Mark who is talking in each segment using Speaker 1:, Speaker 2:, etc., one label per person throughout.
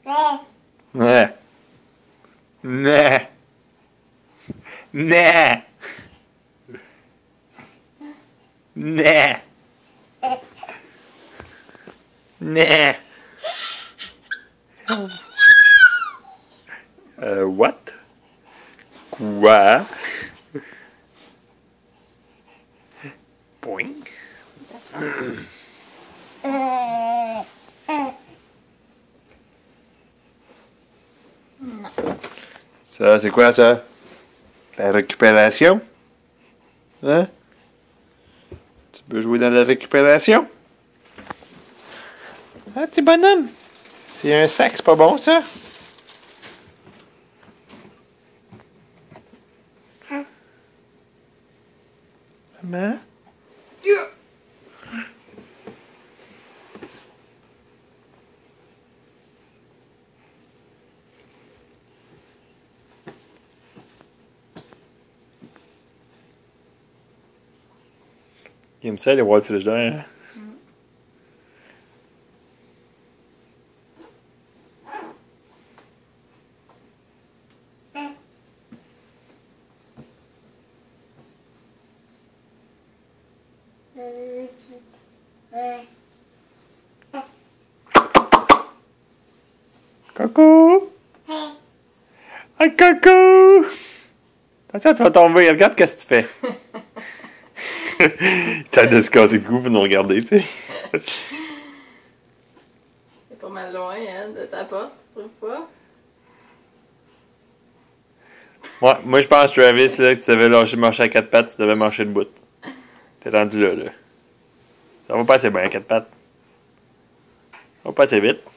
Speaker 1: Ouais. Né. Né. Né. Né. What? Quoi? Boing.
Speaker 2: That's fine. Non.
Speaker 1: Ça, c'est quoi ça? La récupération? Hein? Tu peux jouer dans la récupération? Ah, petit bonhomme! C'est un sac, c'est pas bon ça? Maman? Il aime ça aller voir le frigidaire, hein? Coucou! Ah, coucou! Attention, tu vas tomber. Regarde qu'est-ce que tu fais. T'as de se casser le cou pour nous regarder, tu sais.
Speaker 2: C'est pas mal loin, hein, de ta porte, tu trouves pas?
Speaker 1: Ouais, moi je pense, Travis, là, que tu savais lâcher marcher à quatre pattes, tu devais marcher le bout. T'es rendu là, là. Ça va pas assez bien à quatre pattes. Ça va pas assez vite.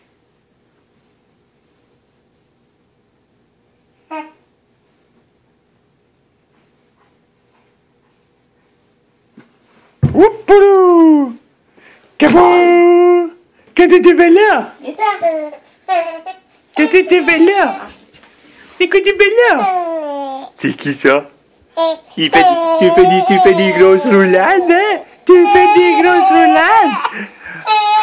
Speaker 1: Woupoulou! Kabou! Quand t'étais belle là? Quand t'étais belle là? C'est quoi t'es belle là? C'est qui ça? Tu fais des grosses roulades, hein? Tu fais des grosses roulades!